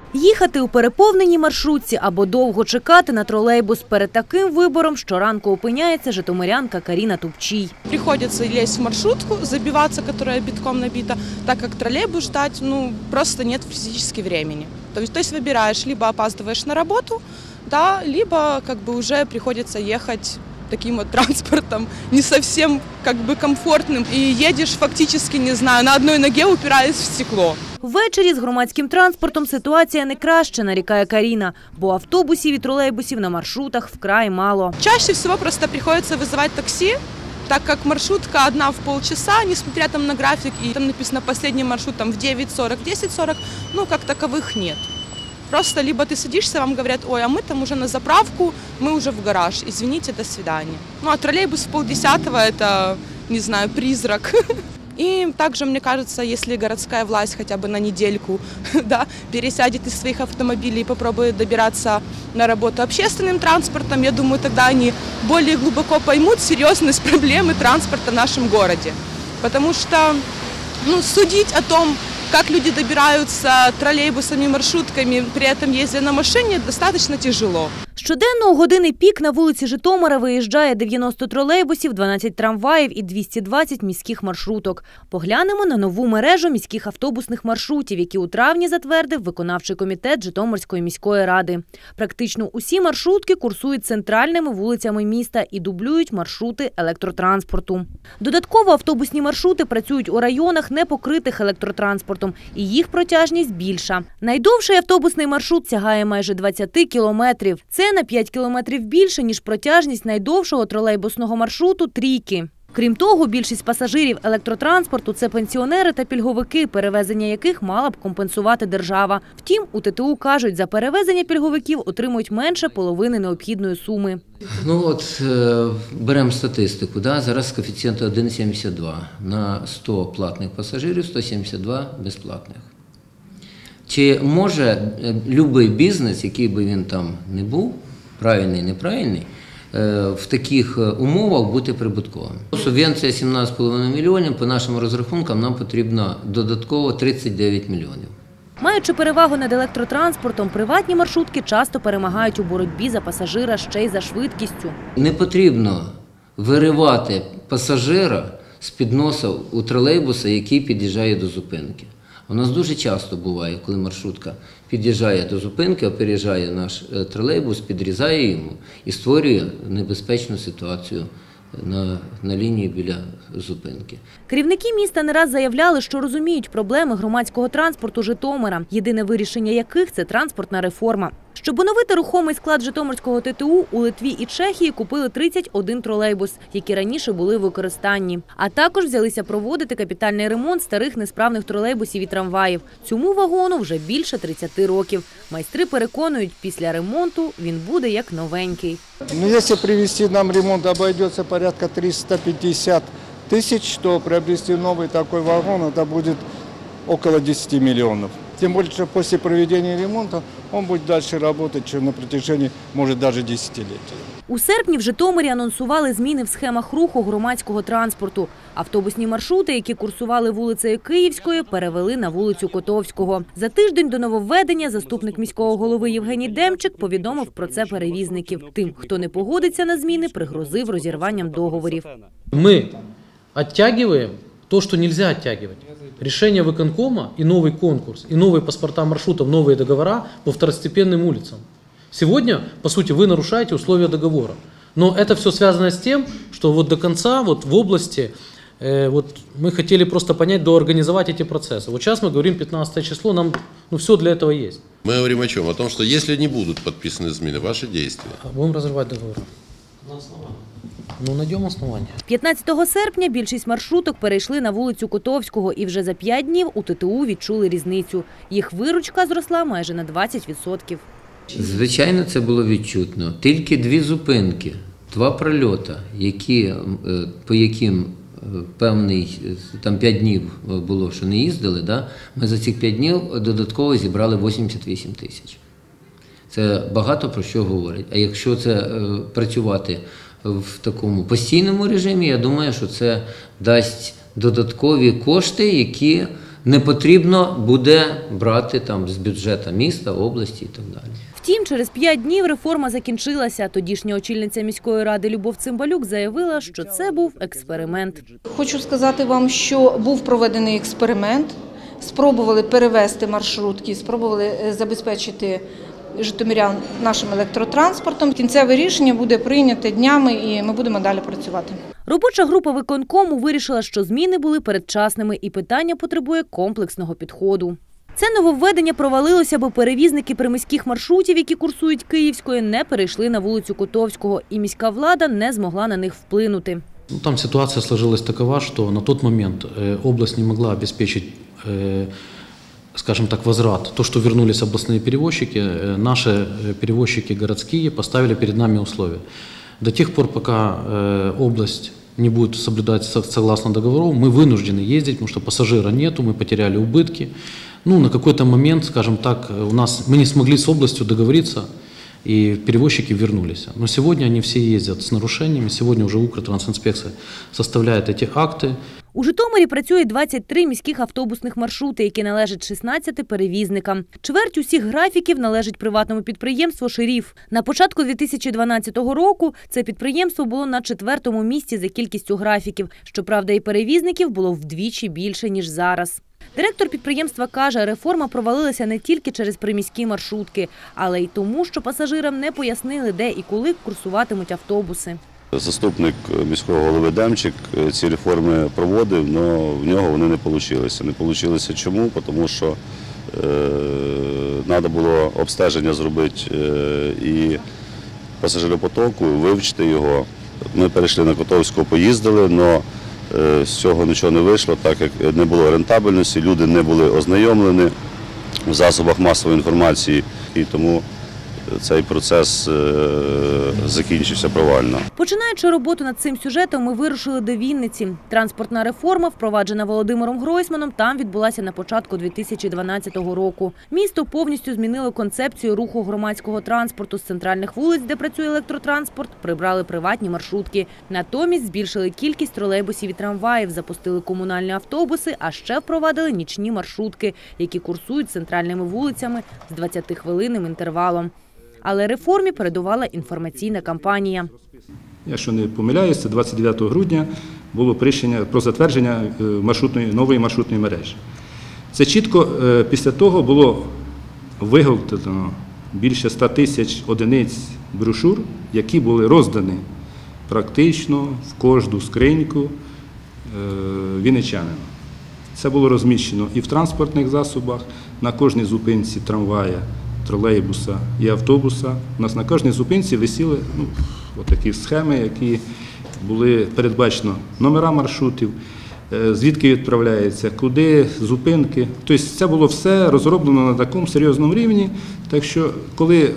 Їхати у переповненій маршрутці або довго чекати на тролейбус. Перед таким вибором щоранку опиняється житомирянка Каріна Тупчій. Приходится лезть в маршрутку, забиваться, которая битком набита, так как троллейбус ждать, просто нет физически времени. То есть выбираешь, либо опаздываешь на работу, да, либо уже приходится ехать таким вот транспортом, не совсем комфортным. И едешь фактически, не знаю, на одной ноге упираясь в стекло. Ввечері з громадським транспортом ситуація не краща, нарікає Каріна, бо автобусів і тролейбусів на маршрутах вкрай мало. Чаще всего просто приходится вызывать такси, так как маршрутка одна в полчаса, несмотря на график, и там написано последний маршрут в 9:40, 10:40, как таковых нет. Просто либо ты садишься, вам говорят: ой, а мы там уже на заправку, мы уже в гараж, извините, до свидания. А троллейбус в 9:30 – это, не знаю, призрак. И также, мне кажется, если городская власть хотя бы на недельку пересядет из своих автомобилей и попробует добираться на работу общественным транспортом, я думаю, тогда они более глубоко поймут серьезность проблемы транспорта в нашем городе. Потому что судить о том, как люди добираются троллейбусами, маршрутками, при этом ездя на машине, достаточно тяжело. Щоденно у години пік на вулиці Житомира виїжджає 90 тролейбусів, 12 трамваїв і 220 міських маршруток. Поглянемо на нову мережу міських автобусних маршрутів, які у травні затвердив виконавчий комітет Житомирської міської ради. Практично усі маршрутки курсують центральними вулицями міста і дублюють маршрути електротранспорту. Додатково автобусні маршрути працюють у районах, не покритих електротранспортом, і їх протяжність більша. Найдовший автобусний маршрут сягає майже 20 кілометрів. Це на 5 кілометрів більше, ніж протяжність найдовшого тролейбусного маршруту «Трійки». Крім того, більшість пасажирів електротранспорту – це пенсіонери та пільговики, перевезення яких мала б компенсувати держава. Втім, у ТТУ кажуть, за перевезення пільговиків отримують менше половини необхідної суми. Беремо статистику. Зараз коефіцієнт 1,72. На 100 платних пасажирів – 172 безплатних. Чи може будь-який бізнес, який би він там не був, правильний, неправильний, в таких умовах бути прибутковим? Субвенція 17,5 мільйонів, по нашим розрахункам нам потрібно додатково 39 мільйонів. Маючи перевагу над електротранспортом, приватні маршрутки часто перемагають у боротьбі за пасажира ще й за швидкістю. Не потрібно виривати пасажира з-під носа у тролейбуса, який під'їжджає до зупинки. У нас дуже часто буває, коли маршрутка під'їжджає до зупинки, опереджає наш тролейбус, підрізає йому і створює небезпечну ситуацію на лінії біля зупинки. Керівники міста не раз заявляли, що розуміють проблеми громадського транспорту Житомира, єдине вирішення яких – це транспортна реформа. Щоб оновити рухомий склад Житомирського ТТУ, у Литві і Чехії купили 31 тролейбус, які раніше були в використанні. А також взялися проводити капітальний ремонт старих несправних тролейбусів і трамваїв. Цьому вагону вже більше 30 років. Майстри переконують, після ремонту він буде як новенький. Якщо привести нам ремонт, обійдеться порядка 350 тисяч, то приобрести новий такий вагон, це буде около 10 мільйонів. Тем более, что после проведения ремонта он будет дальше работать, чем на протяжении, может, даже десятилетий. У серпні в Житомирі анонсували зміни в схемах руху громадського транспорту. Автобусні маршрути, які курсували вулицею Київською, перевели на вулицю Котовського. За тиждень до нововведення заступник міського голови Євгеній Демчик повідомив про це перевізників. Тим, хто не погодиться на зміни, пригрозив розірванням договорів. Ми відтягуємо то, что нельзя оттягивать. Решение выконкома и новый конкурс, и новые паспорта маршрутов, новые договора по второстепенным улицам. Сегодня, по сути, вы нарушаете условия договора. Но это все связано с тем, что до конца в области мы хотели просто понять, доорганизовать эти процессы. Сейчас мы говорим 15 число, нам все для этого есть. Мы говорим о чем? О том, что если не будут подписаны измены, ваши действия. Будем разрывать договор. На основании. Найдемо основання. 15 серпня більшість маршруток перейшли на вулицю Котовського і вже за 5 днів у ТТУ відчули різницю. Їх виручка зросла майже на 20%. Звичайно, це було відчутно. Тільки 2 зупинки, 2 прольоти, по яким певний, 5 днів було, що не їздили, ми за цих 5 днів додатково зібрали 88 тисяч. Це багато про що говорить. А якщо це працювати в такому постійному режимі, я думаю, що це дасть додаткові кошти, які не потрібно буде брати там з бюджету міста, області і так далі. Втім, через 5 днів реформа закінчилася. Тодішня очільниця міської ради Любов Цимбалюк заявила, що це був експеримент. Хочу сказати вам, що був проведений експеримент. Спробували перевести маршрутки, спробували забезпечити житомирян нашим електротранспортом. Кінцеве рішення буде прийнято днями і ми будемо далі працювати. Робоча група виконкому вирішила, що зміни були передчасними і питання потребує комплексного підходу. Це нововведення провалилося, бо перевізники приміських маршрутів, які курсують Київською, не перейшли на вулицю Котовського, і міська влада не змогла на них вплинути. Там ситуация сложилась такова, что на тот момент область не могла обеспечить, скажем так, возврат. То, что вернулись областные перевозчики, наши перевозчики городские поставили перед нами условия. До тех пор, пока область не будет соблюдать согласно договору, мы вынуждены ездить, потому что пассажира нету, мы потеряли убытки. На какой-то момент, скажем так, мы не смогли с областью договориться, и перевозчики вернулись. Но сегодня они все ездят с нарушениями, сегодня уже Укртрансинспекция составляет эти акты. У Житомирі працює 23 міських автобусних маршрути, які належать 16 перевізникам. Чверть усіх графіків належить приватному підприємству «Шериф». На початку 2012 року це підприємство було на 4-му місці за кількістю графіків. Щоправда, і перевізників було вдвічі більше, ніж зараз. Директор підприємства каже, реформа провалилася не тільки через приміські маршрутки, але й тому, що пасажирам не пояснили, де і коли курсуватимуть автобуси. Заступник міського голови Демчик ці реформи проводив, але в нього вони не вийшли. Не вийшло чому? Тому що треба було обстеження зробити і пасажиропотоку, вивчити його. Ми перейшли на Котовського, поїздили, але з цього нічого не вийшло, так як не було рентабельності, люди не були ознайомлені в засобах масової інформації, і тому цей процес закінчився провально. Починаючи роботу над цим сюжетом, ми вирушили до Вінниці. Транспортна реформа, впроваджена Володимиром Гройсманом, там відбулася на початку 2012 року. Місто повністю змінило концепцію руху громадського транспорту. З центральних вулиць, де працює електротранспорт, прибрали приватні маршрутки. Натомість збільшили кількість тролейбусів і трамваїв, запустили комунальні автобуси, а ще впровадили нічні маршрутки, які курсують центральними вулицями з 20-хвилинним інтервалом. Але реформі передувала інформаційна кампанія. Якщо не помиляюсь, це 29 грудня було рішення про затвердження нової маршрутної мережі. Це чітко після того було виготовлено більше 100 тисяч одиниць брошур, які були роздані практично в кожну скриньку вінничанина. Це було розміщено і в транспортних засобах, на кожній зупинці трамвая, тролейбуса і автобуса. У нас на кожній зупинці висіли такі схеми, які були передбачено номера маршрутів, звідки відправляється, куди, зупинки. Тобто це було все розроблено на такому серйозному рівні. Так що, коли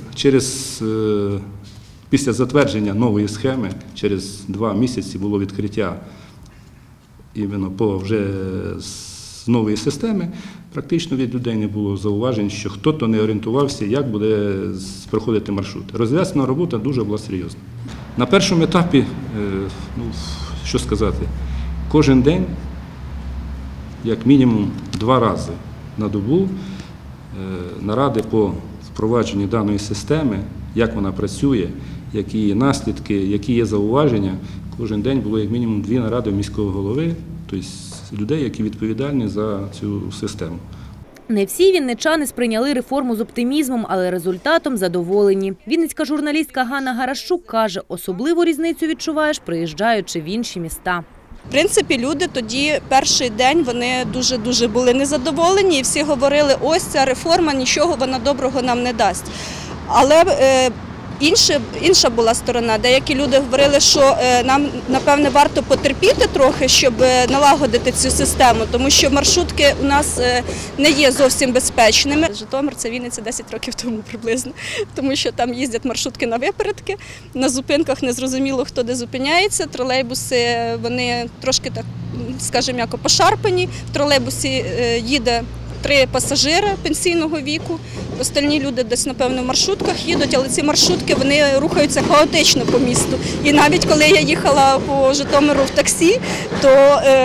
після затвердження нової схеми, через 2 місяці було відкриття іменно по вже з нової системи, практично від людей не було зауважень, що хтось не орієнтувався, як буде проходити маршрут. Розв'язана робота дуже була серйозна. На першому етапі, що сказати, кожен день, як мінімум 2 рази на добу, наради по впровадженню даної системи, як вона працює, які є наслідки, які є зауваження. Кожен день було як мінімум 2 наради міського голови, тобто людей, які відповідальні за цю систему. Не всі вінничани сприйняли реформу з оптимізмом, але результатом задоволені. Вінницька журналістка Ганна Гарашчук каже, особливу різницю відчуваєш, приїжджаючи в інші міста. В принципі, люди тоді перший день вони дуже були незадоволені і всі говорили, ось ця реформа, нічого вона доброго нам не дасть. Але інша була сторона. Деякі люди говорили, що нам, напевне, варто потерпіти трохи, щоб налагодити цю систему, тому що маршрутки у нас не є зовсім безпечними. Житомир – це Вінниця 10 років тому приблизно, тому що там їздять маршрутки на випередки, на зупинках незрозуміло, хто де зупиняється, тролейбуси, вони трошки, так, скажімо, м'яко пошарпані, в тролейбусі їде 3 пасажири пенсійного віку, остальні люди десь, напевно, в маршрутках їдуть, але ці маршрутки, вони рухаються хаотично по місту. І навіть коли я їхала по Житомиру в таксі, то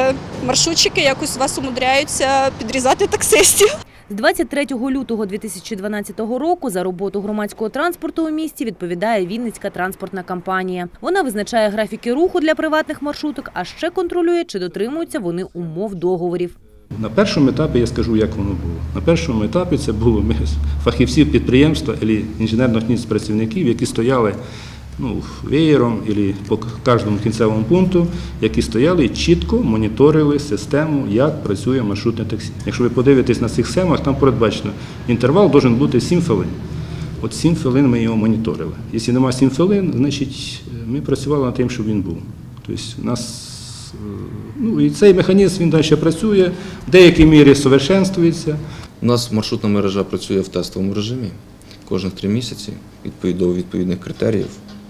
маршрутчики якось у вас умудряються підрізати таксистів. З 23 лютого 2012 року за роботу громадського транспорту у місті відповідає Вінницька транспортна компанія. Вона визначає графіки руху для приватних маршруток, а ще контролює, чи дотримуються вони умов договорів. На першому етапі я скажу, як воно було. На першому етапі це було фахівців підприємства або інженерно-технічних працівників, які стояли веєром або по кожному кінцевому пункту, які стояли і чітко моніторили систему, як працює маршрутне таксі. Якщо ви подивитесь на цих схемах, там передбачено, інтервал має бути 7 хвилин. От 7 хвилин ми його моніторили. Якщо немає 7 хвилин, значить ми працювали над тим, щоб він був. Тобто у нас, і цей механізм він далі працює, в деякій мірі совершенствується. У нас маршрутна мережа працює в тестовому режимі кожних 3 місяці, до відповідних критеріїв.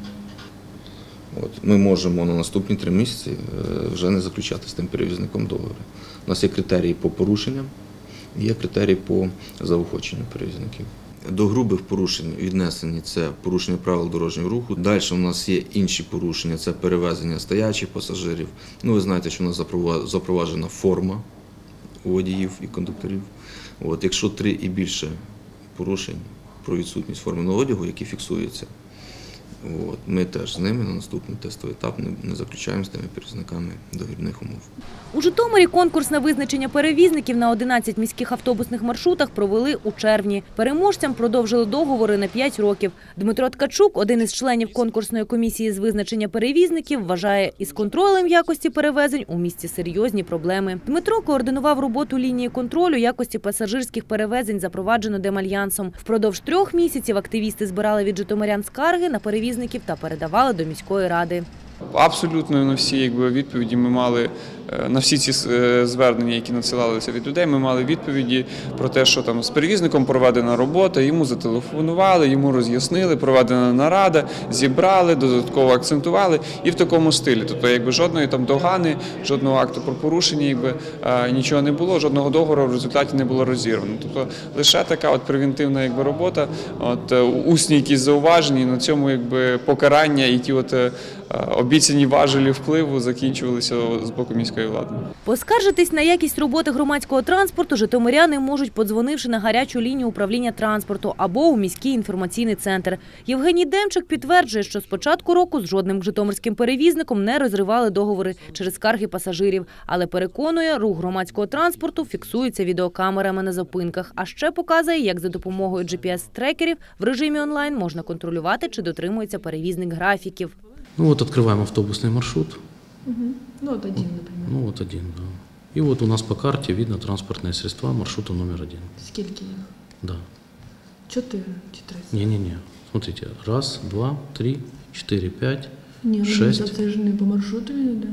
Ми можемо на наступні 3 місяці вже не заключати з тим перевізником договори. У нас є критерії по порушенням, є критерії по заохоченню перевізників. До грубих порушень віднесені це порушення правил дорожнього руху. Далі у нас є інші порушення, це перевезення стоячих пасажирів. Ви знаєте, що у нас запроваджена форма у водіїв і кондукторів. Якщо 3 і більше порушень про відсутність форменого одягу, які фіксуються, ми теж з ними на наступний тестовий етап не заключаємо з тими перевізниками договірних умов. У Житомирі конкурс на визначення перевізників на 11 міських автобусних маршрутах провели у червні. Переможцям продовжили договори на 5 років. Дмитро Ткачук, один із членів конкурсної комісії з визначення перевізників, вважає, із контролем якості перевезень у місті серйозні проблеми. Дмитро координував роботу лінії контролю якості пасажирських перевезень, запроваджено Демальянсом. Впродовж 3 місяців активісти збирали від житомирян скарги на перевізників та передавали до міської ради. Абсолютно на всі відповіді ми мали, на всі ці звернення, які надсилалися від людей, ми мали відповіді про те, що там з перевізником проведена робота, йому зателефонували, йому роз'яснили, проведена нарада, зібрали, додатково акцентували і в такому стилі. Тобто жодної там догани, жодного акту про порушення, нічого не було, жодного договору в результаті не було розірвано. Тобто лише така превентивна робота, усні якісь зауваження, і на цьому покарання і ті обіцяні важелі впливу закінчувалися з боку міської влади. Поскаржитись на якість роботи громадського транспорту житомиряни можуть, подзвонивши на гарячу лінію управління транспорту або у міський інформаційний центр. Євгеній Демчик підтверджує, що з початку року з жодним житомирським перевізником не розривали договори через скарги пасажирів. Але переконує, рух громадського транспорту фіксується відеокамерами на зупинках. А ще показує, як за допомогою GPS-трекерів в режимі онлайн можна контролювати, чи дотримується перевізник графіків. Открываем автобусный маршрут. Один, например. Один, да. И у нас по карте видно транспортные средства маршрута номер 1. Сколько их? Да. 4 чи 3? Не. Смотрите, 1, 2, 3, 4, 5, 6. Отражены по маршруту, да?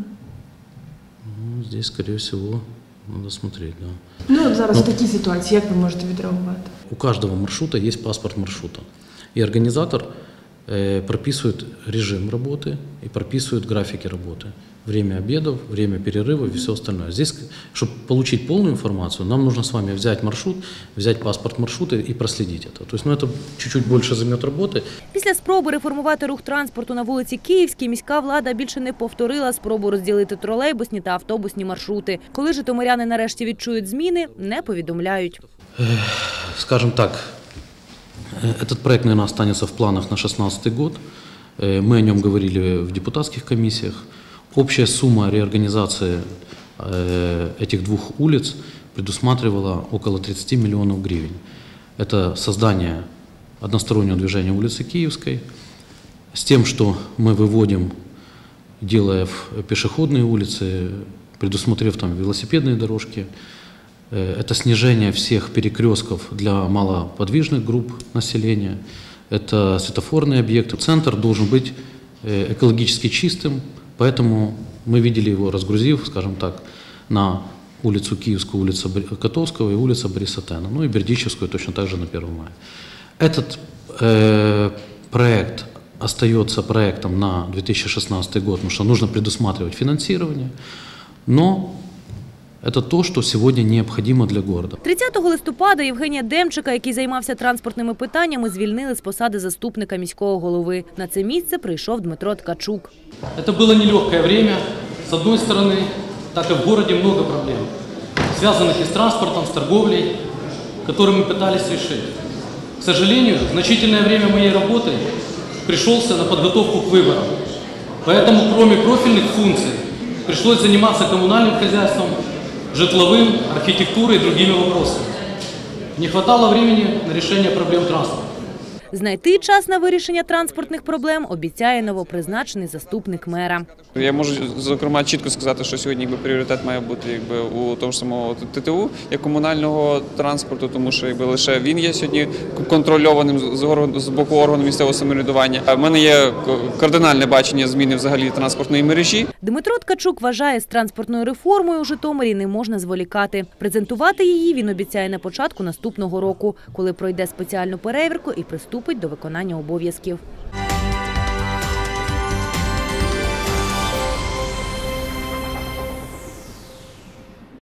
Здесь, скорее всего, надо смотреть, да. Зараз такі ситуації, як ви можете відреагувати? У каждого маршрута есть паспорт маршрута. И организатор прописывают режим работы и прописывают графики работы. Время обедов, время перерывов и все остальное. Здесь, чтобы получить полную информацию, нам нужно с вами взять маршрут, взять паспорт маршрута и проследить это. То есть, это чуть-чуть больше займет работы. Після спроби реформувати рух транспорту на вулиці Київській, міська влада більше не повторила спробу розділити тролейбусні та автобусні маршрути. Коли житомиряни нарешті відчують зміни, не повідомляють. Скажем так, этот проект, наверное, останется в планах на 2016 год. Мы о нем говорили в депутатских комиссиях. Общая сумма реорганизации этих 2 улиц предусматривала около 30 миллионов гривен. Это создание одностороннего движения улицы Киевской с тем, что мы выводим, делая пешеходные улицы, предусмотрев там велосипедные дорожки. Это снижение всех перекрестков для малоподвижных групп населения. Это светофорные объекты. Центр должен быть экологически чистым, поэтому мы видели его, разгрузив, скажем так, на улицу Киевскую, улицу Котовского и улицу Бориса Тена, и Бердичевскую точно так же на 1 мая. Этот проект остается проектом на 2016 год, потому что нужно предусматривать финансирование, но це те, що сьогодні необхідно для міста. 30 листопада Євгенія Демчика, який займався транспортними питаннями, звільнили з посади заступника міського голови. На це місце прийшов Дмитро Ткачук. Це було нелегке час. З однієї сторони, так как в городе много проблем, связанных и с транспортом, с торговлей, которые мы пытались решить. К сожалению, значительное время моей работы пришелся на подготовку к выборам. Поэтому, кроме профильных функций, пришлось заниматься коммунальным хозяйством, житловым, архитектурой и другими вопросами. Не хватало времени на решение проблем транспорта. Знайти час на вирішення транспортних проблем обіцяє новопризначений заступник мера. Я можу, зокрема, чітко сказати, що сьогодні пріоритет має бути у того ж самого ТТУ, як комунального транспорту, тому що лише він є сьогодні контрольованим з боку органу місцевого самоврядування. У мене є кардинальне бачення зміни взагалі транспортної мережі. Дмитро Ткачук вважає, з транспортною реформою у Житомирі не можна зволікати. Презентувати її він обіцяє на початку наступного року, коли пройде спеціальну перевірку і приступить до виконання обов'язків.